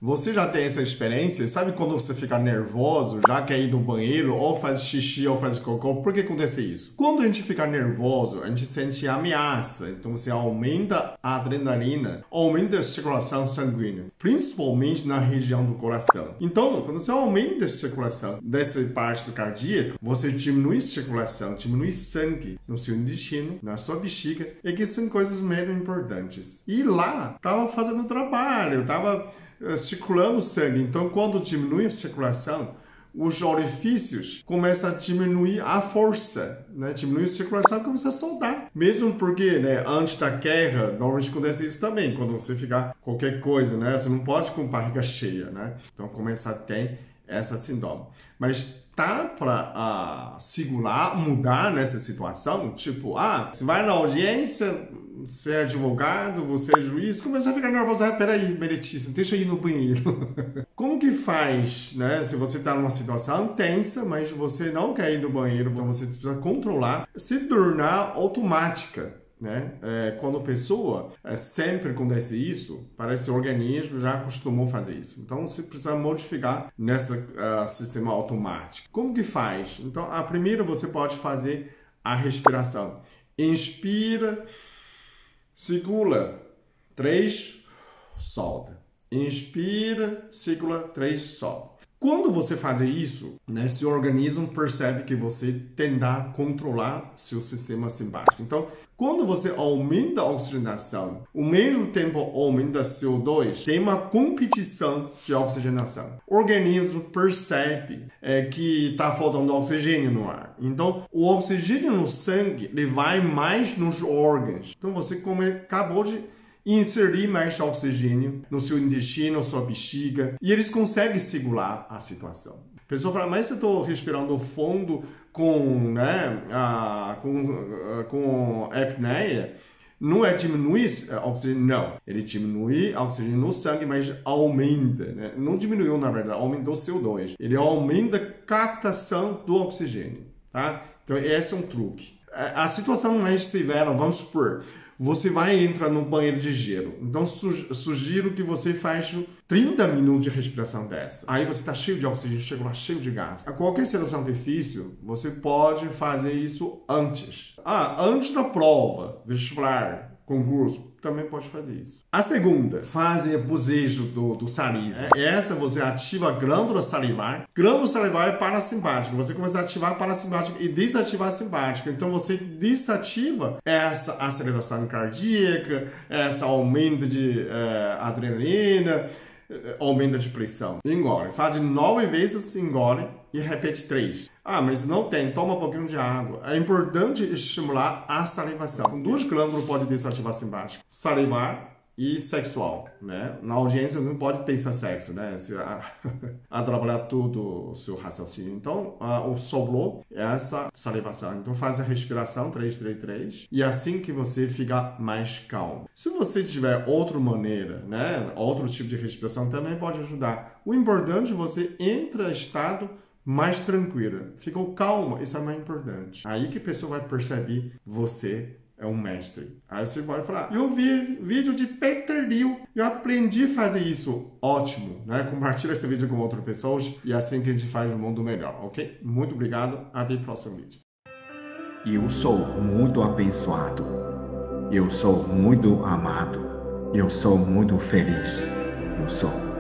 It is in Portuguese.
Você já tem essa experiência? Sabe quando você fica nervoso, já quer ir no banheiro, ou faz xixi, ou faz cocô? Por que acontece isso? Quando a gente fica nervoso, a gente sente ameaça. Então você aumenta a adrenalina, aumenta a circulação sanguínea, principalmente na região do coração. Então, quando você aumenta a circulação dessa parte do cardíaco, você diminui a circulação, diminui sangue no seu intestino, na sua bexiga, e que são coisas mega importantes. E lá, estava fazendo trabalho, estava circulando o sangue. Então, quando diminui a circulação, os orifícios começam a diminuir a força, né? Diminui a circulação e começa a soldar. Mesmo porque, né, antes da guerra, normalmente acontece isso também, quando você ficar qualquer coisa, né? Você não pode com barriga cheia, né? Então, começa a ter essa sindrome. Mas tá para segurar, mudar nessa situação? Tipo, você vai na audiência, você é advogado, você é juiz, começa a ficar nervoso. Peraí, meritíssimo, deixa eu ir no banheiro. Como que faz, né? Se você está numa situação tensa, mas você não quer ir no banheiro, então você precisa controlar, se tornar automática. Né? Quando a pessoa sempre acontece isso, parece que o organismo já acostumou a fazer isso. Então, você precisa modificar nesse sistema automático. Como que faz? Então, a primeira você pode fazer a respiração. Inspira, segura, 3, solta. Inspira, segura, 3, solta. Quando você faz isso, né, seu organismo percebe que você tenta controlar seu sistema simpático. Então, quando você aumenta a oxigenação, ao mesmo tempo aumenta CO2, tem uma competição de oxigenação. O organismo percebe que está faltando oxigênio no ar. Então, o oxigênio no sangue ele vai mais nos órgãos. Então, você acabou de inserir mais oxigênio no seu intestino, na sua bexiga, e eles conseguem segurar a situação. A pessoa fala, mas eu estou respirando fundo com apneia, não é diminuir oxigênio? Não, ele diminui oxigênio no sangue, mas aumenta, né? Não diminuiu na verdade, aumentou o CO2. Ele aumenta a captação do oxigênio, tá? Então esse é um truque. A situação mais severa, vamos supor, você vai entrar no banheiro de gelo. Então, sugiro que você faça 30 minutos de respiração dessa. Aí você está cheio de oxigênio, chega lá cheio de gás. A qualquer situação difícil, você pode fazer isso antes. Antes da prova, vestibular, concurso, também pode fazer isso. A segunda, fase bocejo do saliva. Essa você ativa a glândula salivar. Glândula salivar é parasimpática. Você começa a ativar a parasimpática e desativar a simpática. Então você desativa essa aceleração cardíaca, essa aumento de adrenalina, aumenta de pressão. Engole. Faz 9 vezes, engole e repete 3. Mas não tem, toma um pouquinho de água. É importante estimular a salivação. São 2 glândulas que podem desativar a simpática. Salivar e sexual, né? Na audiência não pode pensar sexo, né? Atrapalhar tudo o seu raciocínio. Então, o sobrou é essa salivação. Então, faz a respiração 3, 3, 3 e assim que você fica mais calmo. Se você tiver outra maneira, né? Outro tipo de respiração também pode ajudar. O importante é você entra em estado mais tranquila. Ficou calma, isso é mais importante. Aí que a pessoa vai perceber você é um mestre. Aí você pode falar, eu vi vídeo de Peter Liu, eu aprendi a fazer isso. Ótimo, né? Compartilha esse vídeo com outras pessoas e é assim que a gente faz um mundo melhor, ok? Muito obrigado, até o próximo vídeo. Eu sou muito abençoado. Eu sou muito amado. Eu sou muito feliz. Eu sou.